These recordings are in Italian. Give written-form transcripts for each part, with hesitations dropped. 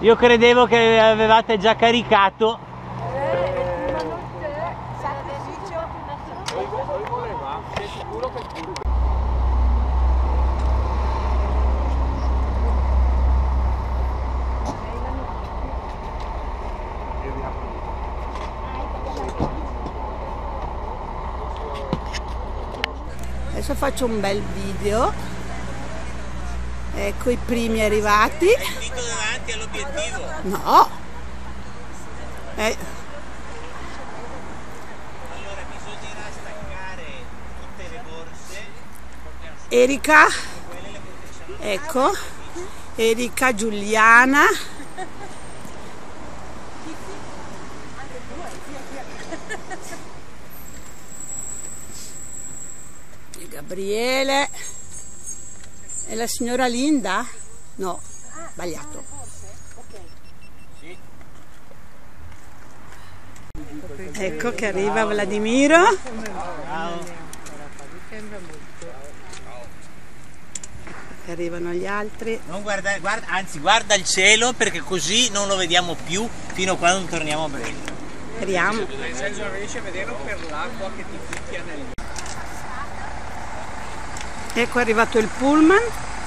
Io credevo che avevate già caricato. Adesso faccio un bel video. Ecco i primi arrivati. Hai il dito davanti all'obiettivo? No. Allora bisognerà staccare tutte le borse. Erika. Ecco. Erika, Giuliana. E Gabriele. E la signora Linda? No, sbagliato. Ecco che arriva Vladimiro. Arrivano gli altri. Non guarda, anzi guarda il cielo, perché così non lo vediamo più fino a quando torniamo a Brescia. Speriamo. Sergio non riesce a vederlo per l'acqua che ti picchia nel... Ecco è arrivato il pullman.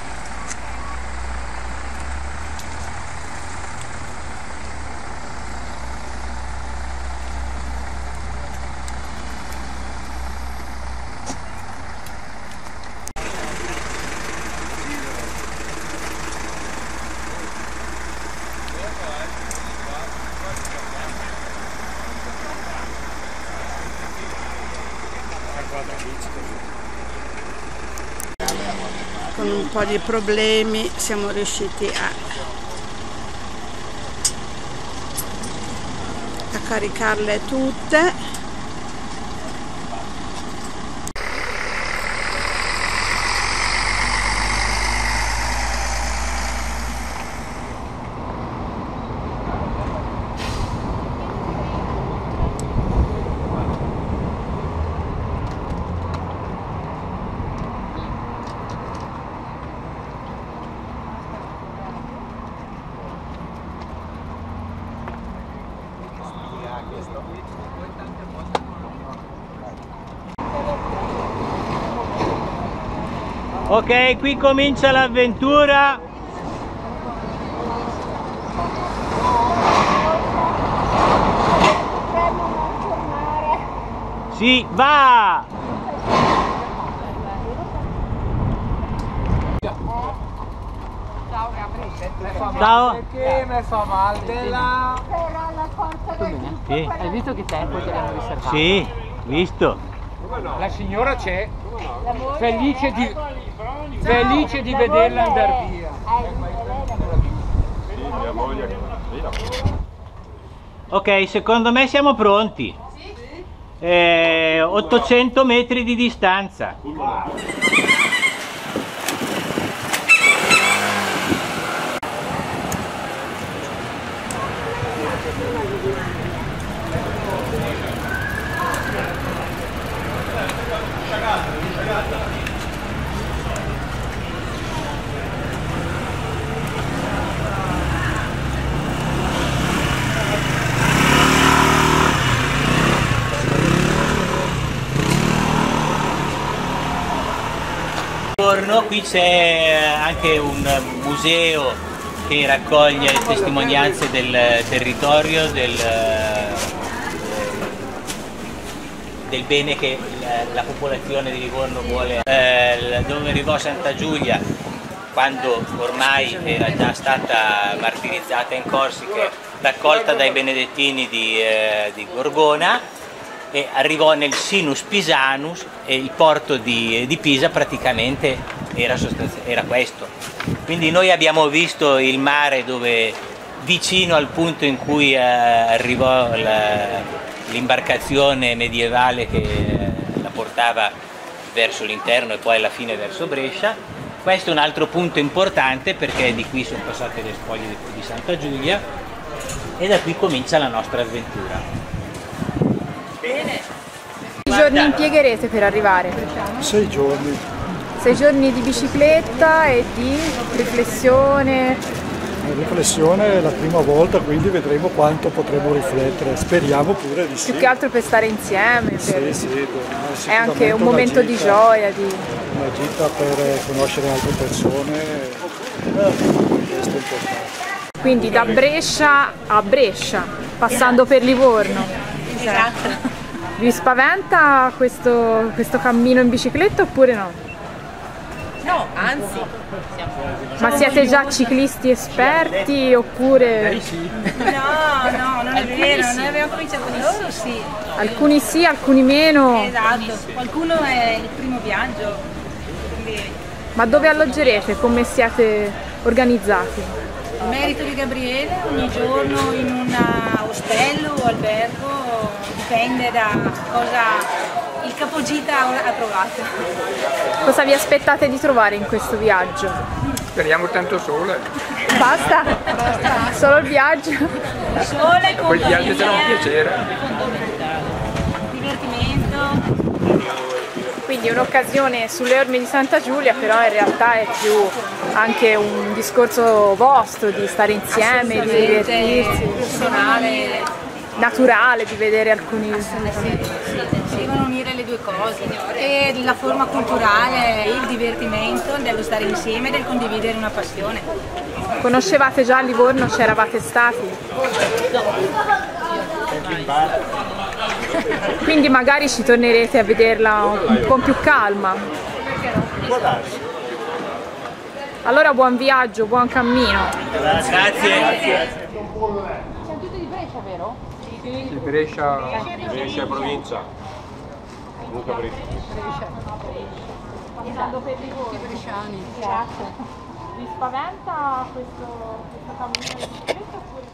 Con un po' di problemi siamo riusciti a caricarle tutte. Ok, qui comincia l'avventura. Sì, va! Ciao! Perché mi fa male della... Sì. Hai visto che tempo te l'hanno riservato? Sì, visto. La signora c'è, felice di vederla andare via. Ok, secondo me siamo pronti. 800 metri di distanza. Qui c'è anche un museo che raccoglie testimonianze del territorio, del bene che la popolazione di Livorno vuole. Dove arrivò Santa Giulia, quando ormai era già stata martirizzata in Corsica, raccolta dai benedettini di Gorgona, e arrivò nel Sinus Pisanus, e il porto di Pisa praticamente era questo. Quindi noi abbiamo visto il mare dove, vicino al punto in cui arrivò l'imbarcazione medievale che la portava verso l'interno e poi alla fine verso Brescia. Questo è un altro punto importante, perché di qui sono passate le spoglie di Santa Giulia e da qui comincia la nostra avventura. Bene. Quanti giorni impiegherete per arrivare? 6 giorni. 6 giorni di bicicletta e di riflessione. Riflessione è la prima volta, quindi vedremo quanto potremo riflettere. Speriamo pure di sì. Più che altro per stare insieme, è anche un momento di gioia. Una gita per conoscere altre persone, questo è importante. Quindi da Brescia a Brescia, passando per Livorno. Esatto. Vi spaventa questo cammino in bicicletta oppure no? No, anzi. Ma siete già ciclisti esperti oppure... No, non è vero, noi abbiamo cominciato con loro, sì. Alcuni sì, alcuni meno. Esatto, qualcuno è il primo viaggio. Quindi... Ma dove alloggerete? Come siete organizzati? Il merito di Gabriele, ogni giorno in un ostello o albergo, dipende da cosa il capogita ha trovato. Cosa vi aspettate di trovare in questo viaggio? Speriamo tanto sole. Basta? Solo il viaggio? Sole, Poi il viaggio sarà un piacere. divertimento. Quindi un'occasione sulle orme di Santa Giulia, però in realtà è più anche un discorso vostro di stare insieme, di divertirsi, Personale. naturale, di vedere alcuni... Si devono unire le due cose, e la forma culturale, il divertimento, dello stare insieme, del condividere una passione. Conoscevate già Livorno, c'eravate stati? Quindi magari ci tornerete a vederla un po' più calma. Allora buon viaggio, buon cammino. Grazie. Di Brescia. Brescia provincia. Luca Brescia. Passando per Livorno. Bresciani. Grazie. Vi spaventa questo cammino di bicicletta oppure?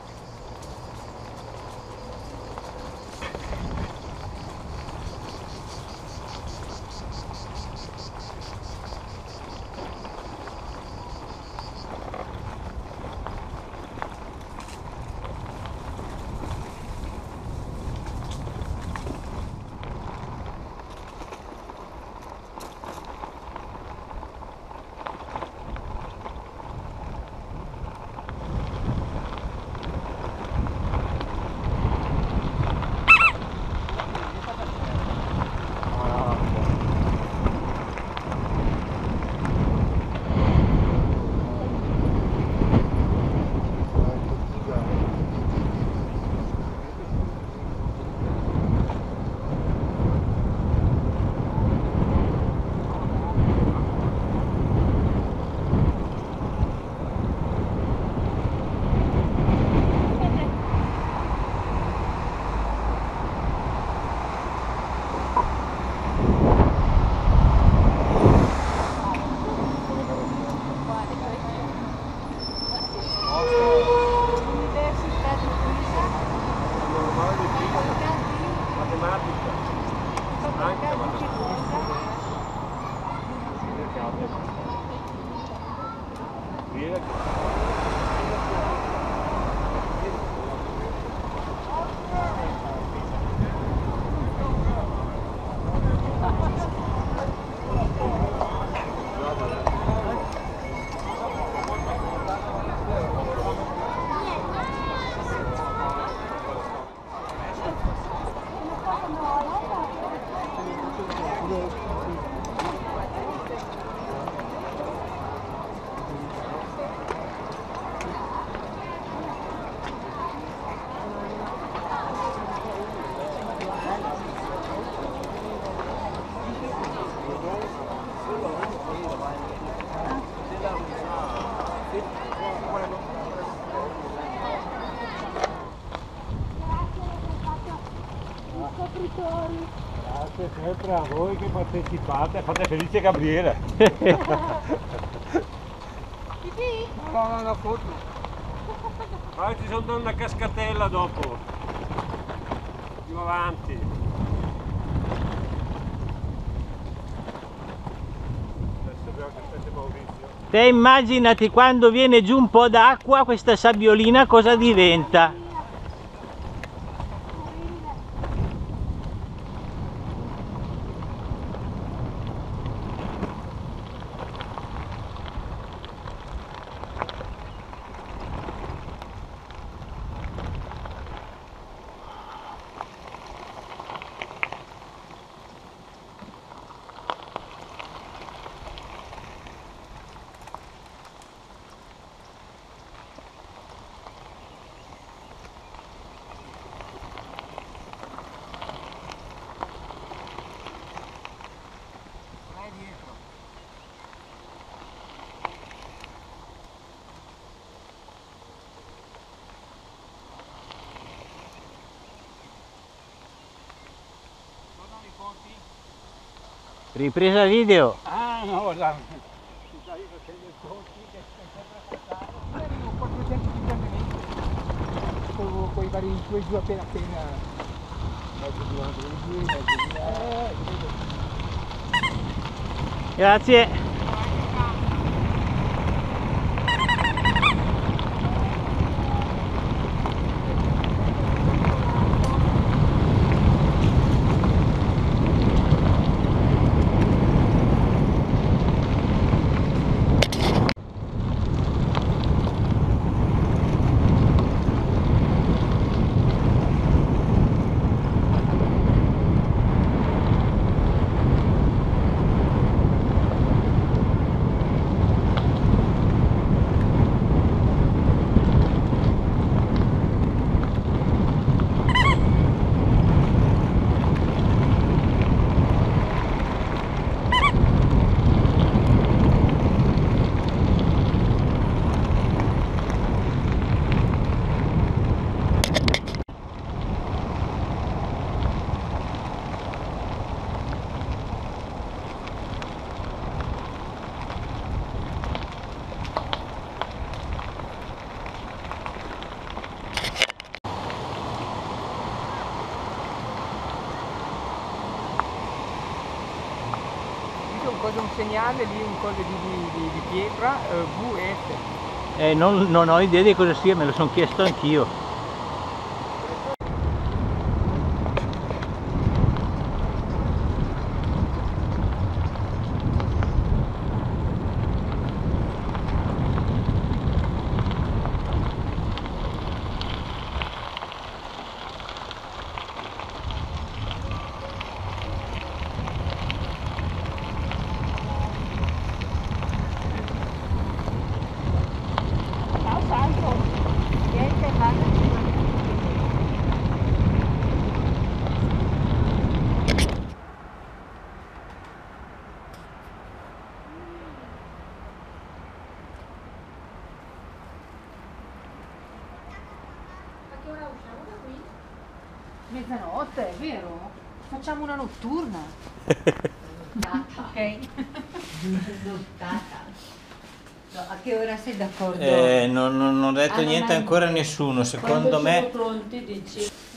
Grazie sempre a voi che partecipate, fate felice Gabriele. Fa una foto. Poi ci sono una cascatella dopo. Più avanti. Adesso abbiamo che aspetta Maurizio. Te immaginati quando viene giù un po' d'acqua, questa sabbiolina cosa diventa? Ripresa video. Ah no, la... Con i vari su e giù appena Grazie. un segnale lì, un coso di pietra, VF. Non ho idea di cosa sia, me lo sono chiesto anch'io. Mezzanotte, è vero? Facciamo una notturna. Ok? No, a che ora sei d'accordo? Non ho detto niente ancora a nessuno, secondo me... Pronti, dici?